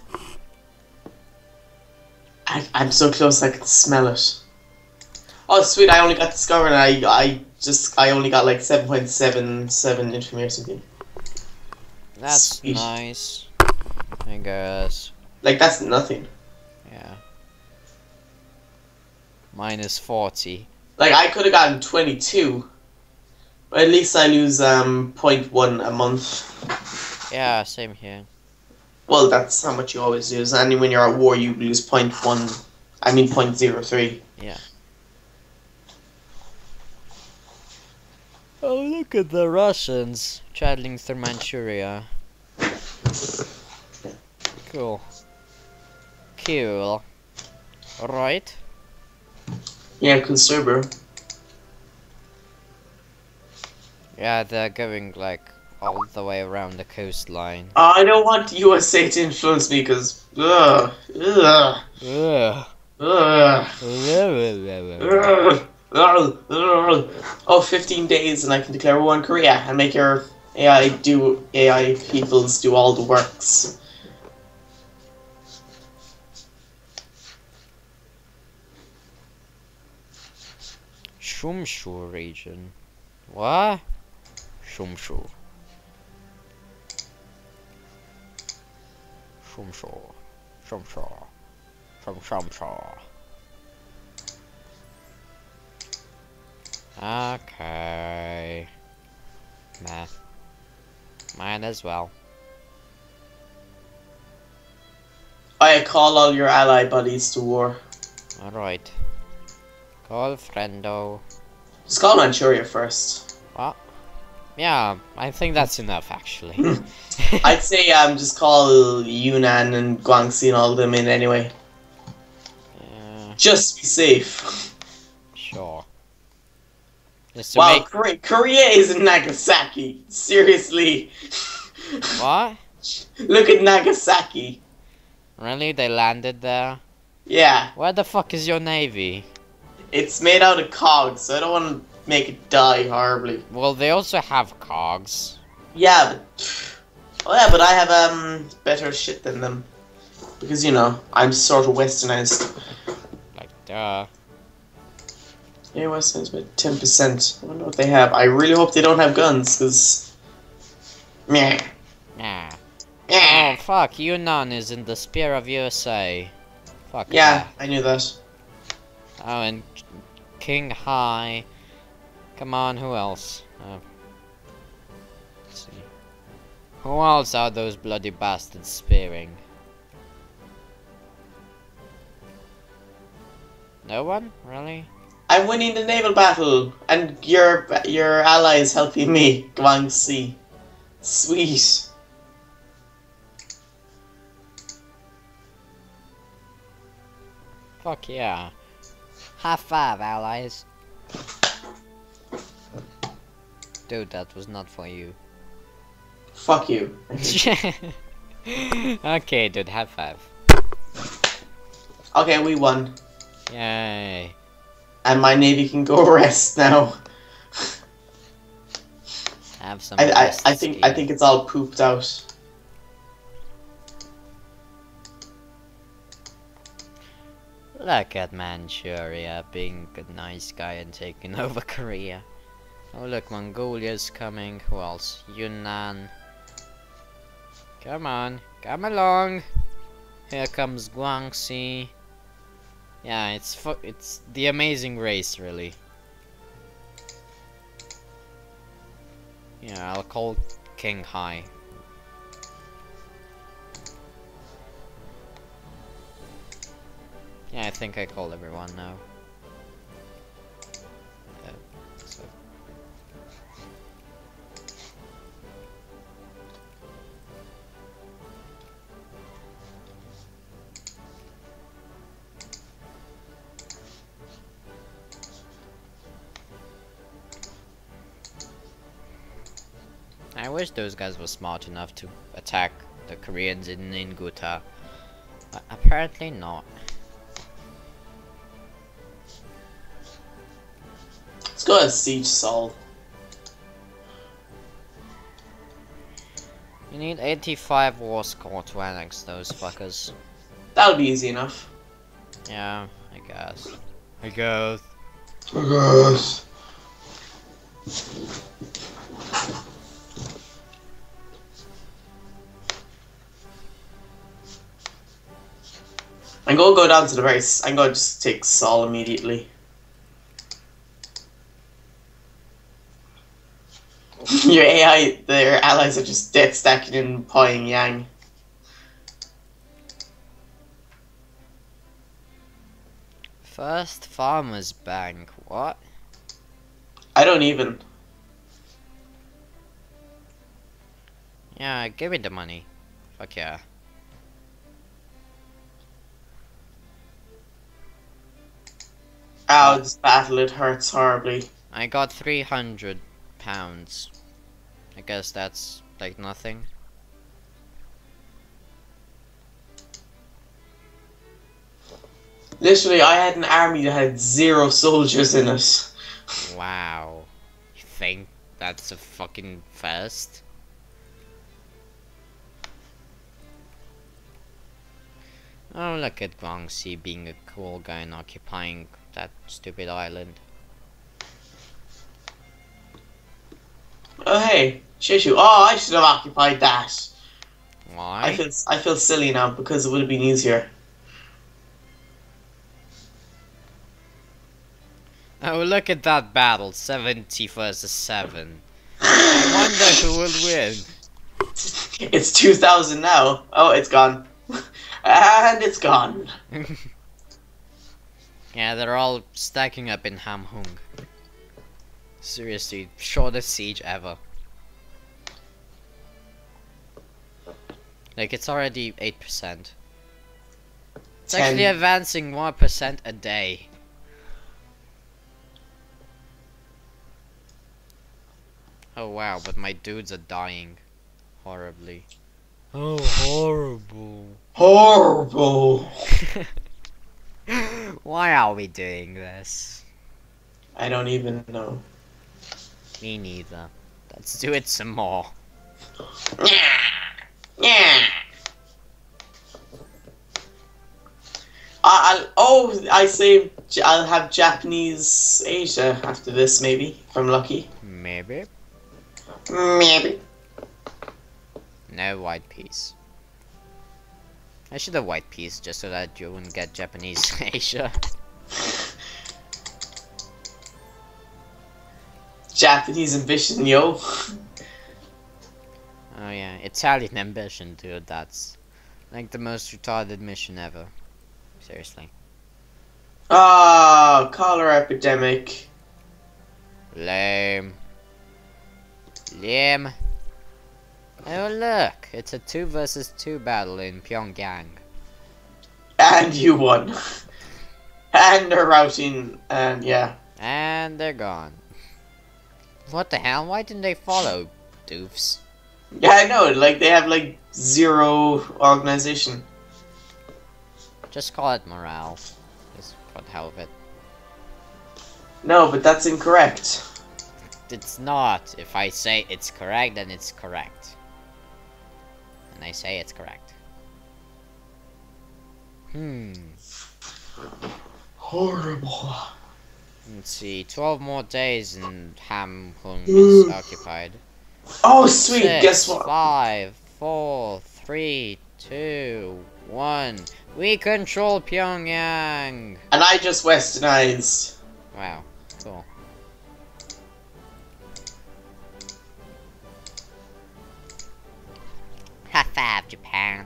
I, I'm so close I can smell it. Oh sweet, I only got discovered and I, I just, I only got like seven point seven seven infamy or something. That's Sweet. nice. I guess. Like, that's nothing. Yeah. Minus forty. Like, I could have gotten twenty-two. But at least I lose um zero point one a month. Yeah, same here. Well, that's how much you always lose. And when you're at war, you lose zero point one. I mean zero point zero three. Yeah. Oh, look at the Russians traveling through Manchuria. Cool. Cool. Right? Yeah, conservator. Yeah, they're going like all the way around the coastline. I don't want U S A to influence me because ugh, ugh, Ugh. ugh, Ugh. ugh, ugh. Oh, fifteen days and I can declare war on Korea and make your A I do A I peoples do all the works. Shumshu region. What? Shumshu. Shumshu. Shumshu. Shum Shumshu. Okay. Nah. Might as well. I call all your ally buddies to war. Alright. Call friendo. Just call Manchuria first. What? Yeah, I think that's enough actually. I'd say um just call Yunnan and Guangxi and all of them in anyway. Yeah, Just to be safe. sure. Just to Wow, make... Korea, Korea is in Nagasaki. Seriously. What? Look at Nagasaki. Really? They landed there? Yeah, Where the fuck is your navy? it's made out of cogs, so I don't want to make it die horribly. Well, they also have cogs. Yeah, but... Oh yeah, but I have, um, better shit than them. Because, you know, I'm sort of westernized. Like, duh. Yeah, westernized by ten percent. I wonder what they have. I really hope they don't have guns, because... Meh. Yeah. Meh. Oh, fuck, Yunnan is in the spear of U S A. Fuck Yeah, that. I knew that. Oh, and King High. Come on, who else? Oh. Let's see. Who else are those bloody bastards spearing? No one? Really? I'm winning the naval battle, and your your ally is helping me, Guangxi. Sweet. Fuck yeah. High five, allies. Dude, that was not for you. Fuck you. Okay, dude, high five. Okay, we won. Yay. And my navy can go rest now. Have some I, I, rest, I think I Steve. think it's all pooped out. Look at Manchuria being a nice guy and taking over Korea. Oh look, Mongolia's coming. Who else? Yunnan. Come on, come along. Here comes Guangxi. Yeah, it's fu it's the amazing race, really. Yeah, I'll call King High. Yeah, I think I called everyone now. Uh, so. I wish those guys were smart enough to attack the Koreans in Ninguta. But apparently not. Let's go ahead, siege Seoul. You need eighty-five war score to annex those fuckers. That'll be easy enough. Yeah, I guess. I guess. I guess. I'm gonna go down to the base. I'm gonna just take Seoul immediately. Your A I, their allies are just dead stacking in Pyongyang. First Farmers Bank, what? I don't even. Yeah, give me the money. Fuck yeah. Ow, this battle, it hurts horribly. I got three hundred pounds. I guess that's like nothing. Literally, I had an army that had zero soldiers in it. Wow. You think that's a fucking first? Oh, look at Guangxi being a cool guy and occupying that stupid island. Oh hey, Shishu. Oh, I should have occupied that. Why? I feel I feel silly now because it would have been easier. Oh, look at that battle, seventy versus seven. I wonder who will win. It's two thousand now. Oh, it's gone. And it's gone. Yeah, they're all stacking up in Hamhung. Seriously, shortest siege ever. Like, it's already eight percent. It's Ten. actually advancing one percent a day. Oh wow, but my dudes are dying. Horribly. Oh, horrible. Horrible. Why are we doing this? I don't even know. Me neither. Let's do it some more. Yeah. I'll, oh, I say I'll have Japanese Asia after this, maybe, if I'm lucky. Maybe. Maybe. No white peas. I should have white peas just so that you wouldn't get Japanese Asia. Japanese ambition, yo. Oh yeah, Italian ambition, dude. That's like the most retarded mission ever. Seriously. Ah, cholera epidemic. Lame. Lame. Oh look, it's a two versus two battle in Pyongyang. And you won. And they're routing, and yeah. And they're gone. What the hell? Why didn't they follow, doofs? Yeah, I know, like, they have, like, zero organization. Just call it morale. Just for the hell of it. No, but that's incorrect. It's not. If I say it's correct, then it's correct. And I say it's correct. Hmm. Horrible. Let's see. twelve more days and Ham Hung is occupied. Oh, sweet. Six, Guess what? Five, four, three, two, one. We control Pyongyang. And I just westernized. Wow. Cool. High five, Japan.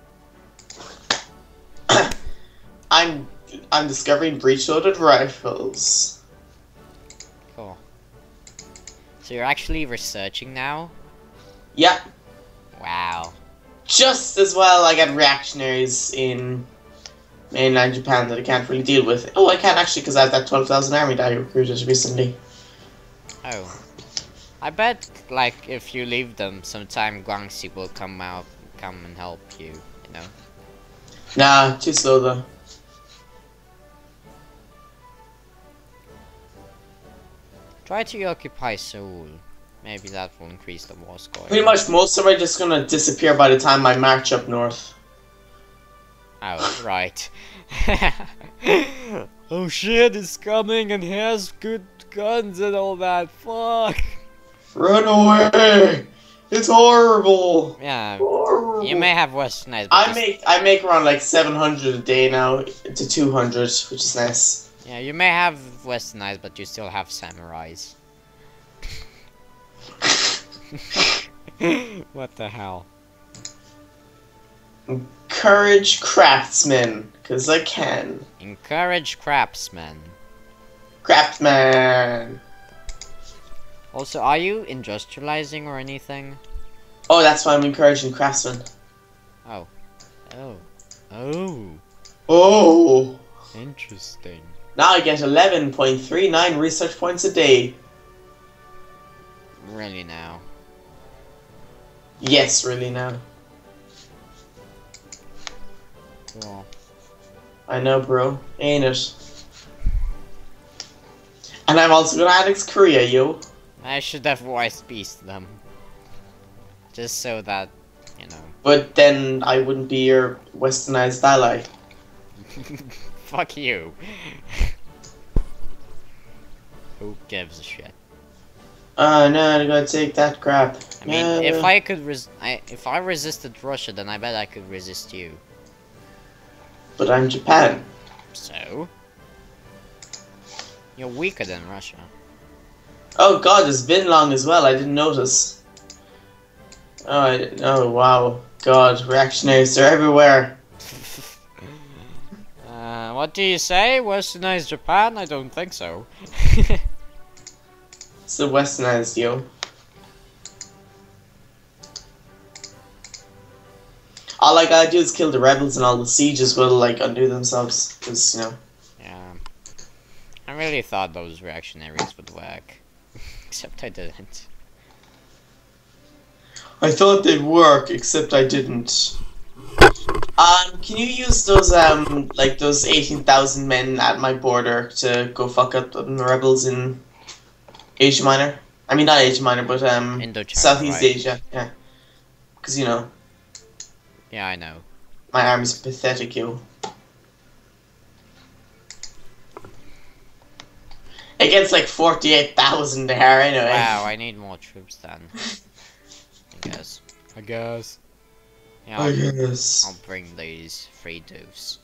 I'm I'm discovering breech-loaded rifles. Cool. So you're actually researching now? Yeah. Wow. Just as well I get reactionaries in mainland Japan that I can't really deal with. Oh, I can actually because I have that twelve thousand army that I recruited recently. Oh. I bet, like, if you leave them, sometime Guangxi will come out, come and help you, you know? Nah, too slow though. Try to occupy Seoul. Maybe that will increase the war score. Pretty much most of them are just gonna disappear by the time I march up north. Oh, right. Oh shit, it's coming and he has good guns and all that. Fuck. Run away! It's horrible. Yeah. Horrible. You may have westernized. I but make I make around like seven hundred a day now to two hundred, which is nice. Yeah, you may have westernized, but you still have samurais. What the hell? Encourage craftsmen, cause I can. Encourage craftsmen. Craftsman. Also, are you industrializing or anything? Oh, that's why I'm encouraging craftsmen. Oh. Oh. Oh. Oh. Interesting. Now I get eleven point three nine research points a day. Really now? Yes, really now. Cool. I know, bro. Ain't it? And I'm also gonna annex Korea, yo. I should have voice beast them. Just so that, you know. But then I wouldn't be your westernized ally. Fuck you. Who gives a shit? Oh no, I'm gonna take that crap. I mean, No, if no. I could res- I, if I resisted Russia, then I bet I could resist you. But I'm Japan. So? You're weaker than Russia. Oh god, it's been long as well, I didn't notice. Oh, I, oh wow. God, reactionaries, they're everywhere. uh, what do you say? Westernized Japan? I don't think so. It's the westernized, yo. All I gotta do is kill the rebels and all the sieges will, like, undo themselves. Because, you know. Yeah. I really thought those reactionaries would work. Except I didn't. I thought they'd work, except I didn't. Um, can you use those um like those eighteen thousand men at my border to go fuck up the rebels in Asia Minor? I mean not Asia Minor, but um Indochina, Southeast right? Asia. Yeah, because you know Yeah, I know. my army's pathetic, yo. Against like forty-eight thousand there, anyway. Wow, I need more troops then. I guess. I guess. Yeah, I'll, I guess. I'll bring these three dudes.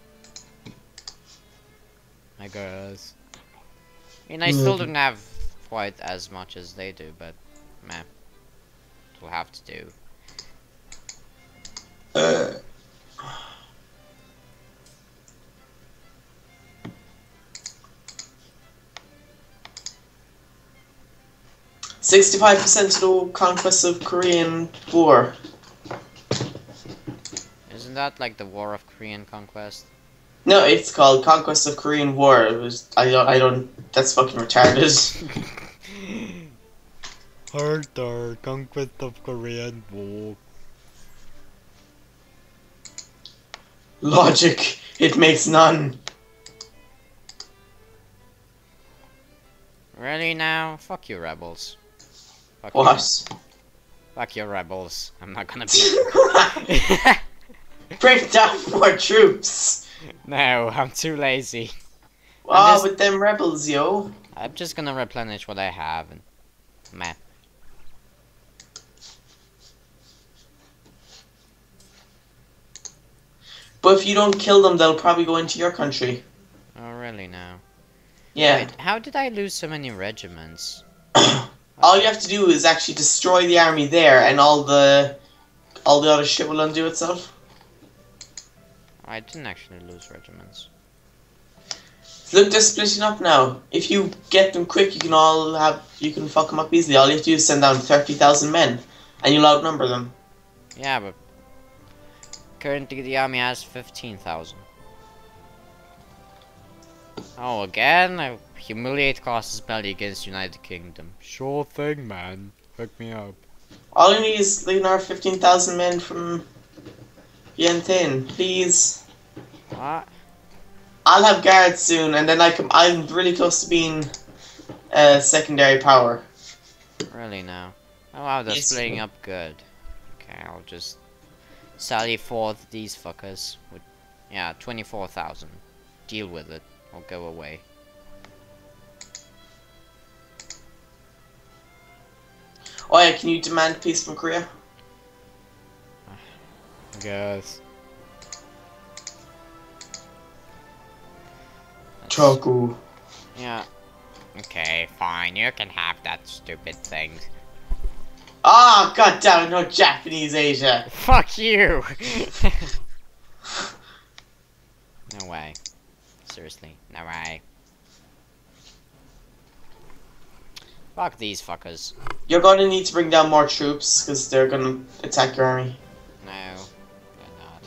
I guess. I mean, I still don't have quite as much as they do, but meh. We'll have to do. Uh. Sixty-five percent of the conquest of Korean War. Isn't that like the War of Korean Conquest? No, it's called Conquest of Korean War. It was I don't I don't. That's fucking retarded. Harder Conquest of Korean War. Logic. It makes none. Really now? Fuck you, rebels. Fuck What? You. Fuck your rebels. I'm not gonna be. Bring down more troops. No, I'm too lazy. Oh, just- with them rebels, yo. I'm just gonna replenish what I have and meh. But if you don't kill them, they'll probably go into your country. Oh really now? Yeah. Wait, how did I lose so many regiments? All you have to do is actually destroy the army there, and all the all the other shit will undo itself. I didn't actually lose regiments. Look, they're splitting up now. If you get them quick, you can all have you can fuck them up easily. All you have to do is send down thirty thousand men, and you'll outnumber them. Yeah, but currently the army has fifteen thousand. Oh, again? I humiliate Casus Belli against United Kingdom. Sure thing, man. Hook me up. All you need is like another fifteen thousand men from Yentin, please. What? I'll have guards soon, and then I can. I'm really close to being a secondary power. Really now? Oh wow, they're Yes, splitting sir. up good. Okay, I'll just sally forth these fuckers with, yeah, twenty-four thousand. Deal with it, or go away. Oh yeah, can you demand peace from Korea? I guess. Choku. Yeah. Okay, fine, you can have that stupid thing. Ah, god damn it, no Japanese Asia. Fuck you! No way. Seriously, no way. Fuck these fuckers. You're gonna need to bring down more troops, because they're gonna attack your army. No, they're not.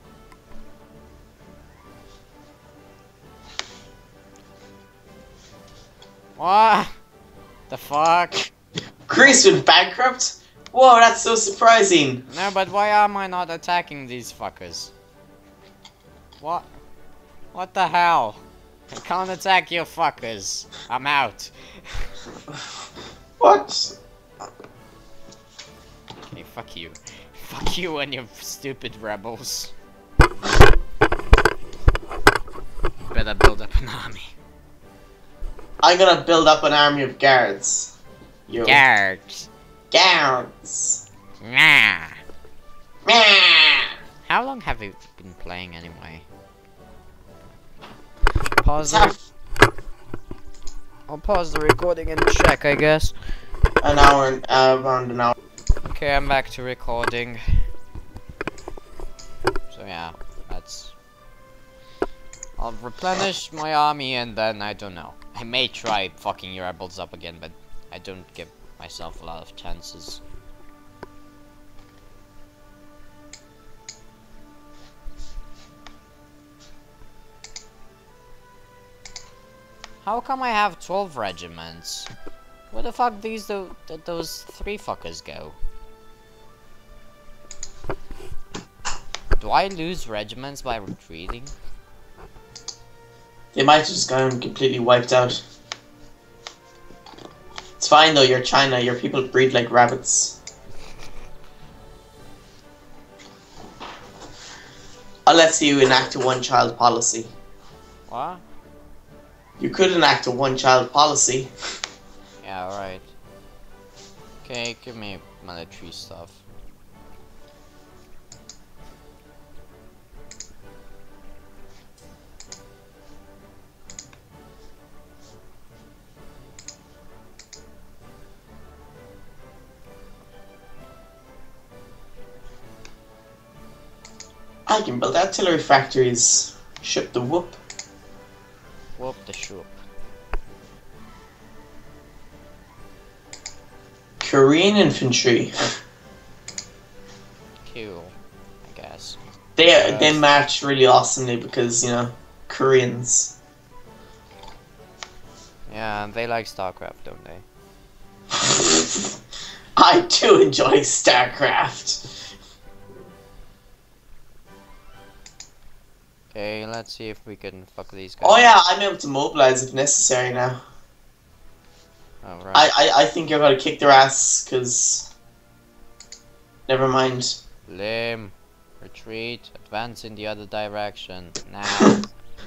What? The fuck? Greece went bankrupt? Whoa, that's so surprising. No, but why am I not attacking these fuckers? What? What the hell? I can't attack you fuckers. I'm out. What? Okay, fuck you. Fuck you and your stupid rebels. Better build up an army. I'm gonna build up an army of guards. Yo. Guards. Guards. Nah. Meow. How long have we been playing anyway? Pause Half the I'll pause the recording and check, I guess. an hour, and, uh, around an hour. Okay, I'm back to recording. So yeah, that's... I'll replenish my army and then, I don't know. I may try fucking your rebels up again, but I don't give myself a lot of chances. How come I have twelve regiments? Where the fuck these th th those three fuckers go? Do I lose regiments by retreating? They might have just gone completely wiped out. It's fine though, you're China, your people breed like rabbits. I'll let you enact a one-child policy. What? You could enact a one-child policy. Yeah, alright. Okay, give me military stuff. I can build artillery factories. Ship the whoop. Whoop the shoop. Korean infantry. Cool, I guess. They Yes. they march really awesomely because, you know, Koreans. Yeah, they like StarCraft, don't they? I do enjoy StarCraft. Okay, let's see if we can fuck these guys. Oh yeah, I'm able to mobilize if necessary now. Alright. I, I, I think you're gonna kick their ass, cause... Never mind. Limb. Retreat. Advance in the other direction. Now.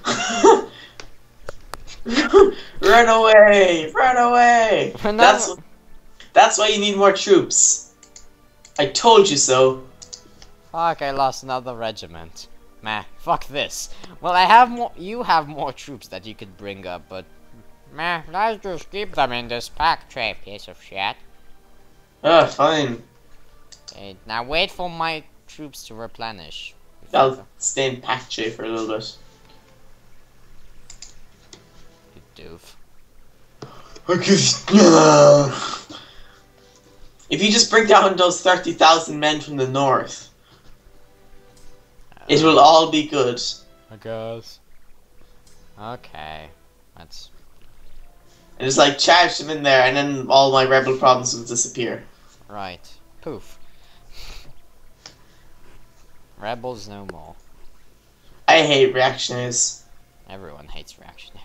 Run away! Run away! We're not- That's, that's why you need more troops. I told you so. Fuck, I lost another regiment. Meh, fuck this. Well, I have more- you have more troops that you could bring up, but... Meh, let's just keep them in this pack tray, piece of shit. Ah, fine. Okay, now wait for my troops to replenish. I'll stay in pack tray for a little bit. You doof. If you just bring down those thirty thousand men from the north, it will all be good. I guess. Okay. That's... And just like charge them in there, and then all my rebel problems will disappear. Right. Poof. Rebels no more. I hate reactionaries. Everyone hates reactionaries.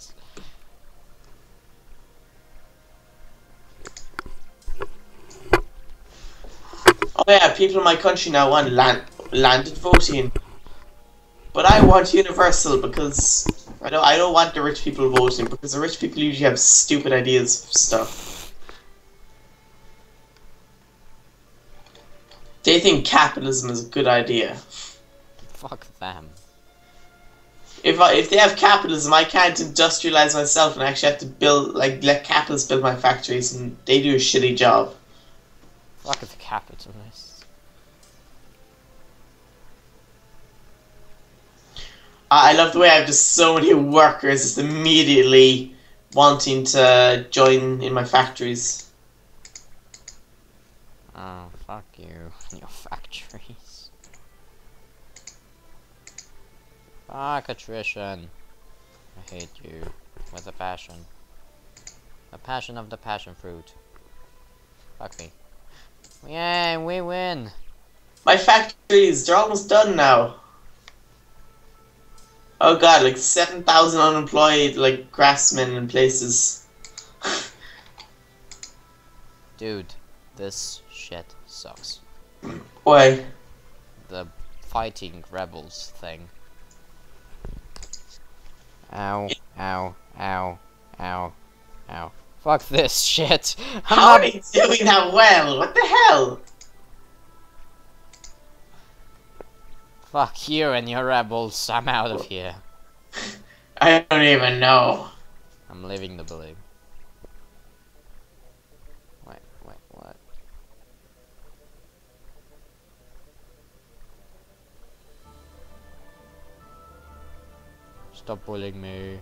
Oh yeah, people in my country now want land landed voting, but I want universal because I don't I don't want the rich people voting because the rich people usually have stupid ideas of stuff. They think capitalism is a good idea. Fuck them. If I, if they have capitalism, I can't industrialize myself and actually have to build like let capitalists build my factories, and they do a shitty job. Fuck the capitalists. I I love the way I have just so many workers just immediately wanting to join in my factories. Oh, fuck you and your factories. Fuck attrition. I hate you with a passion. A passion of the passion fruit. Fuck me. Yay, we win! My factories, they're almost done now. Oh god, like seven thousand unemployed, like, craftsmen in places. Dude, this shit sucks. Why? The fighting rebels thing. Ow, ow, ow, ow, ow. Fuck this shit! I'm How not- are they doing that well? What the hell? Fuck you and your rebels, I'm out of here. I don't even know. I'm leaving the building. Wait, wait, what? Stop bullying me.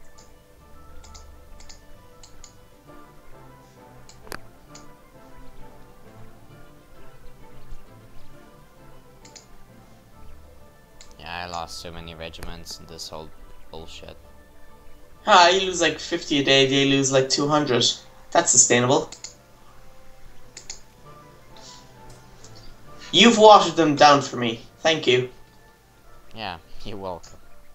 Yeah, I lost so many regiments in this whole bullshit. Ah, you lose like fifty a day, they lose like two hundred. That's sustainable. You've watered them down for me. Thank you. Yeah, you're welcome.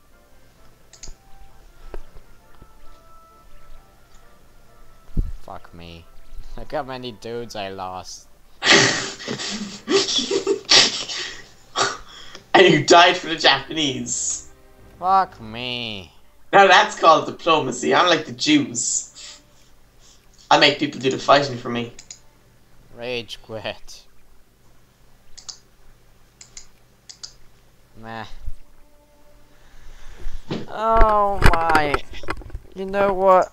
Fuck me. Look how many dudes I lost. And you died for the Japanese. Fuck me. Now that's called diplomacy. I'm like the Jews. I make people do the fighting for me. Rage quit. Meh. Oh my. You know what?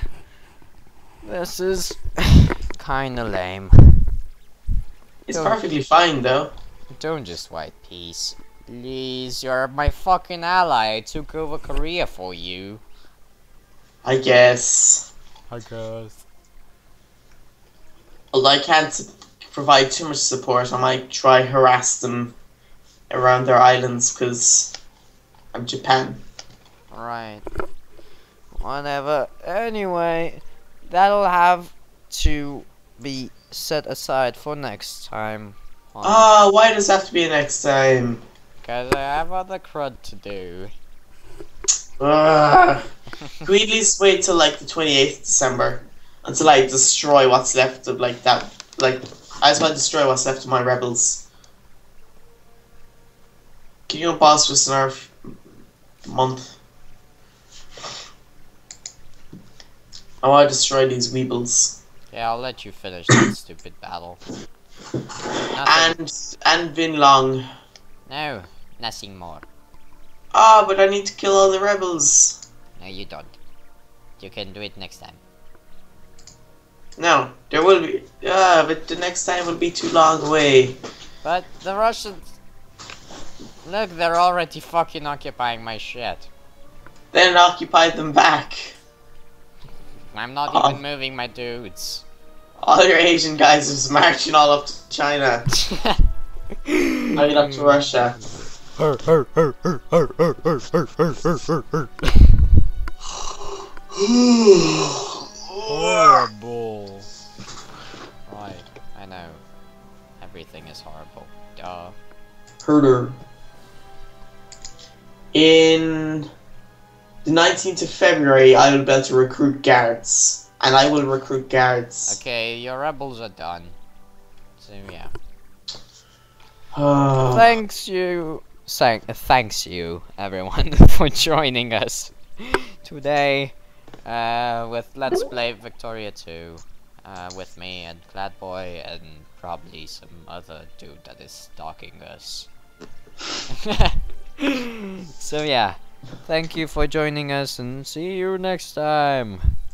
This is kinda lame. It's Don't- perfectly fine though. Don't just white peace. Please, you're my fucking ally. I took over Korea for you. I guess. I guess. Although I can't s- provide too much support, I might try harass them around their islands because I'm Japan. Right. Whatever. Anyway, that'll have to be set aside for next time. Ah, why does it have to be next time? Because I have other crud to do. Ugh. Can we at least wait till like the twenty-eighth of December until I destroy what's left of like that? Like, I just want to destroy what's left of my rebels. Can you go boss for us another f- month? I want to destroy these weebles. Yeah, I'll let you finish that stupid battle. Nothing. And and Vin Long. No, nothing more. Ah, but I need to kill all the rebels. No, you don't. You can do it next time. No, there will be. Ah, but the next time will be too long away. But the Russians... Look, they're already fucking occupying my shit. Then occupy them back. I'm not Oh. even moving my dudes. All your Asian guys are just marching all up to China. I mean up to Russia. Horrible. Right, I know. Everything is horrible. Duh. Herder. In the nineteenth of February, I will be able to recruit guards. And I will recruit guards. Okay, your rebels are done. So yeah. Ah. Thanks you, thank, thanks you, everyone, for joining us today uh, with Let's Play Victoria two uh, with me and Cladboy and probably some other dude that is stalking us. So yeah, thank you for joining us and see you next time.